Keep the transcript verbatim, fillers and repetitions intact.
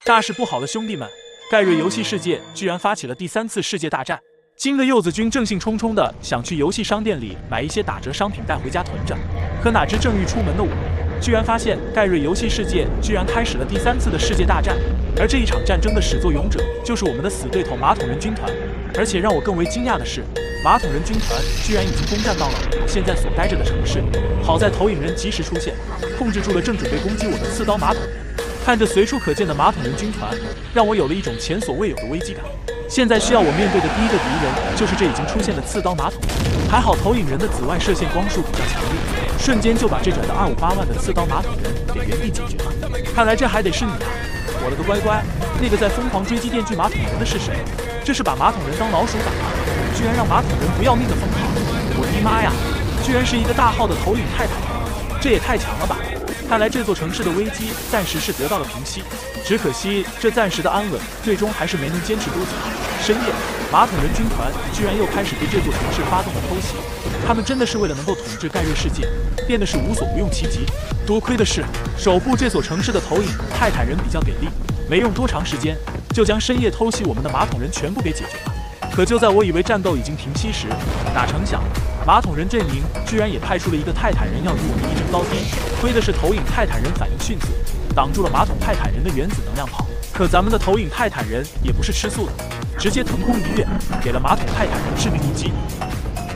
大事不好了，兄弟们！盖瑞游戏世界居然发起了第三次世界大战。惊的柚子君正兴冲冲的想去游戏商店里买一些打折商品带回家囤着，可哪知正欲出门的我，居然发现盖瑞游戏世界居然开始了第三次的世界大战。而这一场战争的始作俑者就是我们的死对头马桶人军团。而且让我更为惊讶的是，马桶人军团居然已经攻占到了我现在所待着的城市。好在投影人及时出现，控制住了正准备攻击我的刺刀马桶人。看着随处可见的马桶人军团，让我有了一种前所未有的危机感。现在需要我面对的第一个敌人就是这已经出现的刺刀马桶人。还好投影人的紫外射线光束比较强烈，瞬间就把这拽的二五八万的刺刀马桶人给原地解决了。看来这还得是你啊！我了个乖乖，那个在疯狂追击电锯马桶人的是谁？这是把马桶人当老鼠打吗？居然让马桶人不要命的疯跑！我的妈呀！居然是一个大号的头领泰坦人，这也太强了吧！看来这座城市的危机暂时是得到了平息，只可惜这暂时的安稳，最终还是没能坚持多久。深夜，马桶人军团居然又开始对这座城市发动了偷袭。他们真的是为了能够统治盖瑞世界，变得是无所不用其极。多亏的是，守护这所城市的头影泰坦人比较给力，没用多长时间，就将深夜偷袭我们的马桶人全部给解决了。可就在我以为战斗已经平息时，哪成想马桶人阵营居然也派出了一个泰坦人要与我们一争高低。亏的是投影泰坦人反应迅速，挡住了马桶泰坦人的原子能量炮。可咱们的投影泰坦人也不是吃素的，直接腾空一跃，给了马桶泰坦人致命一击。